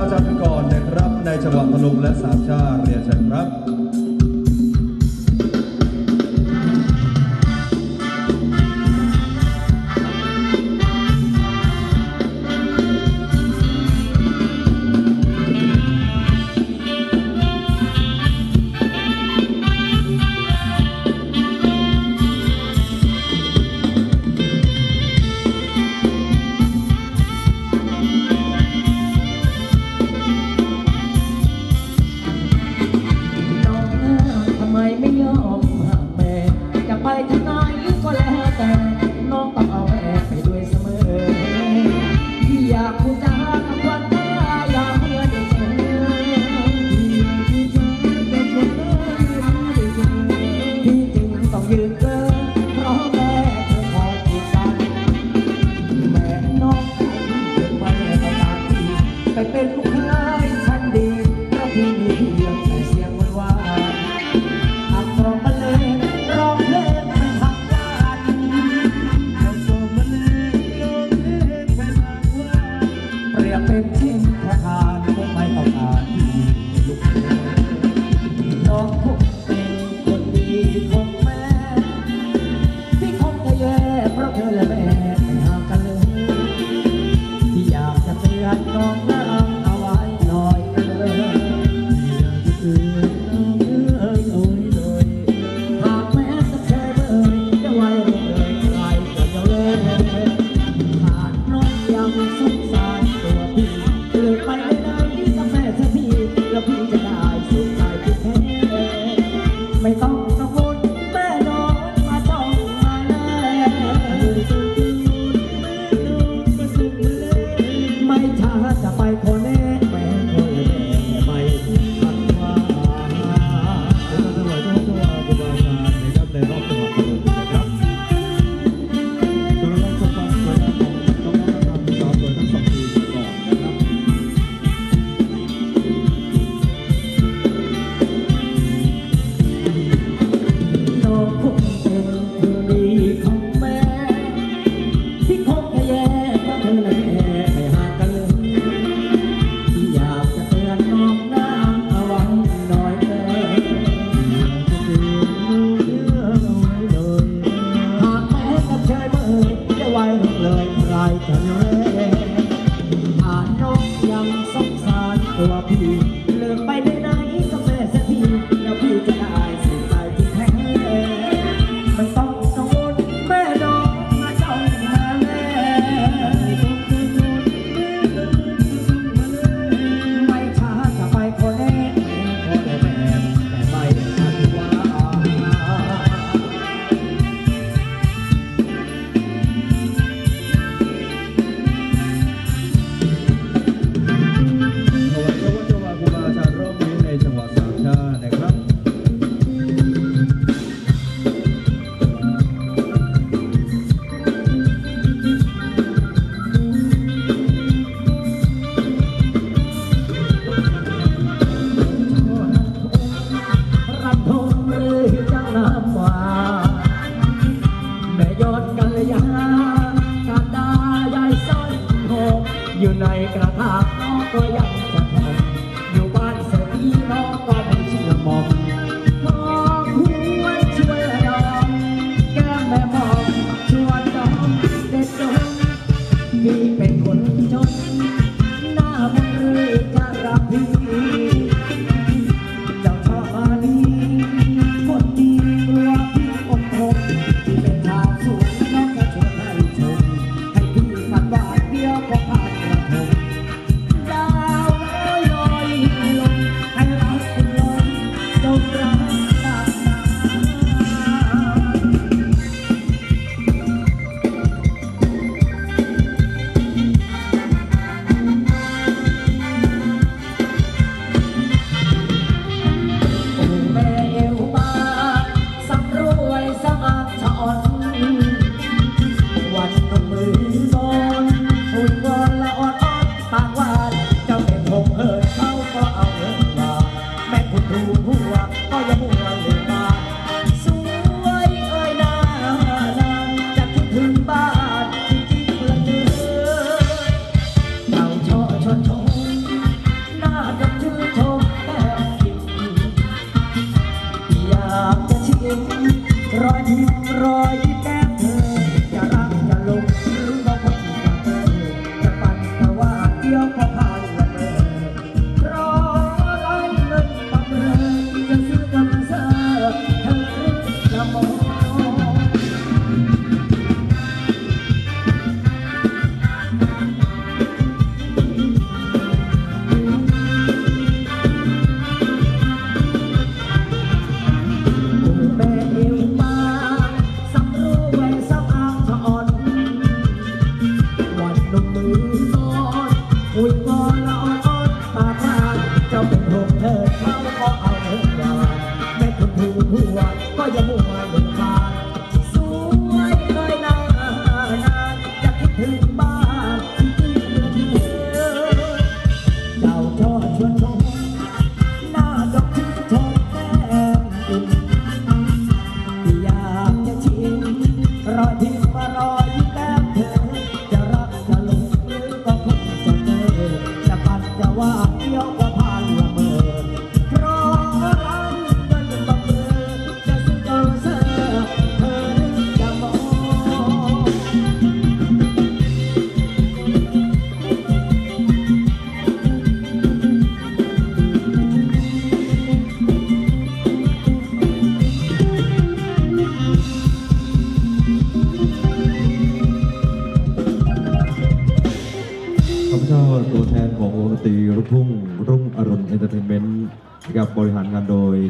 อาจารย์กันก่อนนะครับในจังหวะพนมและสามชาเรียนเชิญครับรอยยิ้มแก้มเธอจะรักจะลงหรือว่าคงจะเจอจะปั่นแต่ว่าเดียวพอผ่านละเมอรอร้อยเงินบำเรอจะซื้อกำเสอเธอจะมอง แม่เอวมาสำรู้แหวนสำอางชะอ่อนวันนมมือซ้อนอุ้ยงอนละอ่อนอ่อนปากพานเจ้าเป็นหงเธอเขาก็เอาเงินวานแม่คนถูกหัวก็อย่ามัวหนึ่งบานสวยเลยนานานจะคิดถึงบ้านที่เธอเจ้าชอชวนชมหน้าดอกที่ชมแก้มอุ่น อยากจะชิมรอยที่มารอยยิ้มแก้มเธอจะรักจะหลงหรือก็คงจะเจอจะปัดจะว่าเดียวก็ผ่านละเมอเพราะรักมันบังเอิญจะซึ้งเจอเธอเธอจะมองข้าพเจ้าตัวแทนของวงดนตรีลูกทุ่งรุ่งอรุณเอนเตอร์เทนเมนต์กับบริหารงานโดย